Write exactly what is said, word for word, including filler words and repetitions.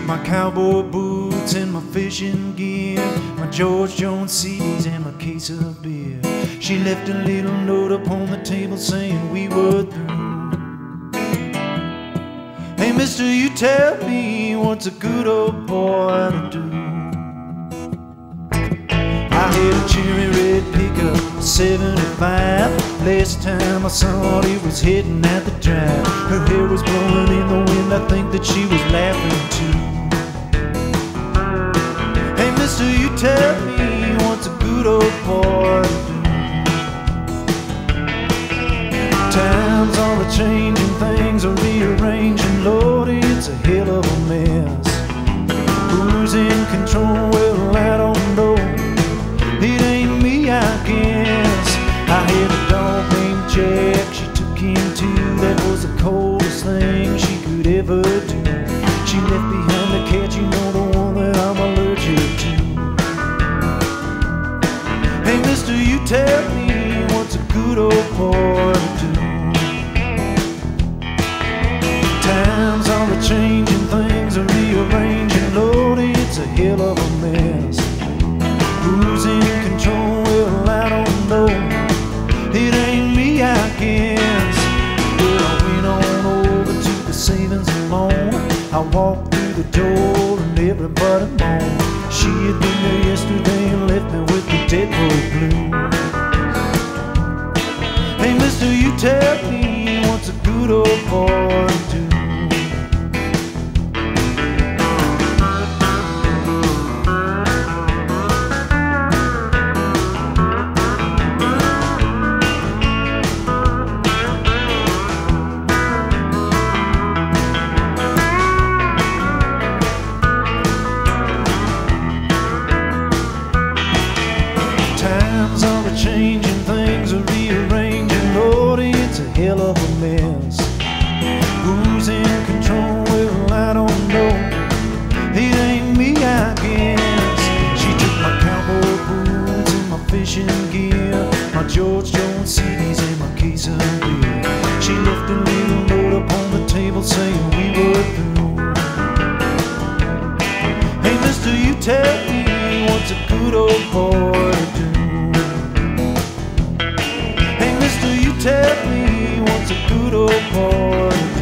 my cowboy boots and my fishing gear, my George Jones C Ds and my case of beer. She left a little note upon the table saying we were through. Hey mister, you tell me what's a good old boy to do. I had a cherry red pickup, seventy-five. Last time I saw it, it was hitting at the drive. Her hair was blowing in the wind, I think that she was laughing too. Hey mister, you tell me what's a good old boy to do. Times are a-changing, things are rearranging. Lord, it's a hell of a mess. Who's in control? Well, I don't know. It ain't me, I guess. I had a dog named Jack, she took him too. That was the coldest thing she could ever do. She left behind the cat, you know, the one that I'm allergic to. Hey mister, you tell me what's a good old boy to do. Times are a-changing, things are rearranging. Lord, it's a hell of a mess. Who's in control? Well, I don't know. It ain't me, I guess. Well, I went on over to the savings and loan. I walked through the door and everybody moaned. She had been there yesterday and left me with the deadbolt blue. Hey mister, you tell me what's a good old boy to do. Times are a-changing, things are rearranging. Lord, it's a hell of a mess. Who's in control? Well, I don't know. It ain't me, I guess. She took my cowboy boots and my fishing gear, my George Jones C Ds and my case of beer. She left a little note upon the table saying we were through. Hey mister, you tell me what's a good old boy to do. Hey mister, you tell me what's a good old boy to do.